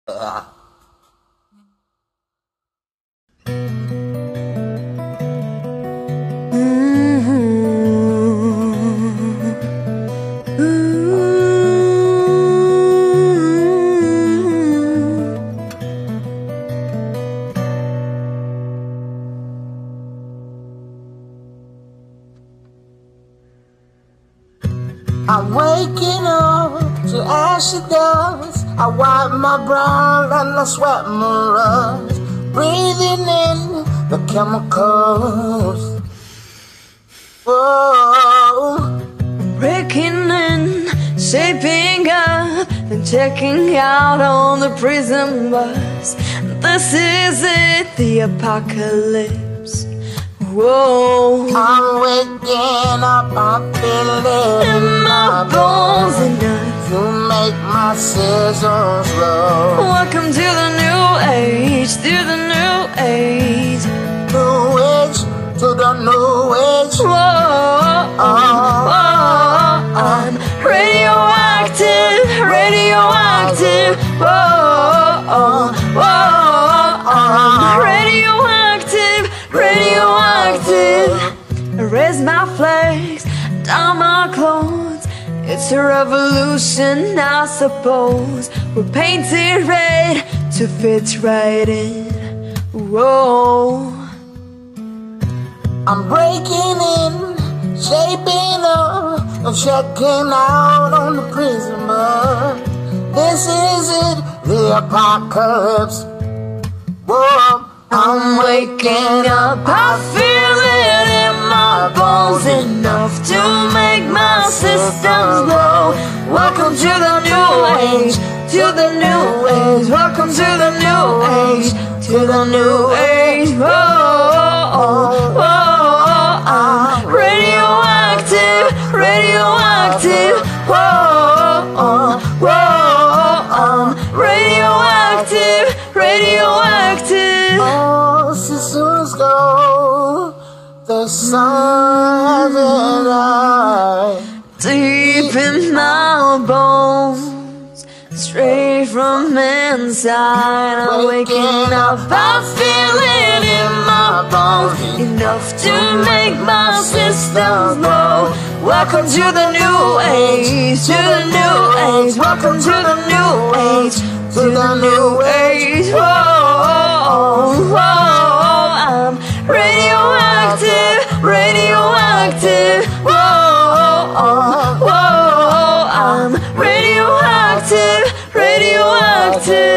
I'm waking up to ashy dust. I wipe my brow and I sweat my rust, breathing in the chemicals. Whoa. Breaking in, shaping up, then checking out on the prison bus. This is it, the apocalypse. Whoa. I'm waking up, I feel it In my bones enough to make my scissors roll. Welcome to the new age, to the new age. New age, to the new age. Whoa, I'm radioactive, radioactive. Whoa, I'm radioactive, radioactive. Erase my flags, dye my clothes. It's a revolution, I suppose. We're painted red to fit right in. Whoa. I'm breaking in, shaping up, and checking out on the prison bus. This is it, the apocalypse. Whoa, I'm waking up, I feel it in my bones enough to make my systems blow. Welcome to the new age, to the new age. Welcome to the new age, to the new age. Whoa, I'm radioactive, radioactive. Whoa, I'm radioactive, radioactive. Oh, systems go, the sun hasn't died. Deep in my bones, straight from inside. I'm waking up, I feel it in my bones, enough to make my systems blow. Welcome to the new age, to the new age. Welcome to the new age, to the new age. Whoa, I'm radioactive, radioactive. Whoa, I'm radioactive, radioactive.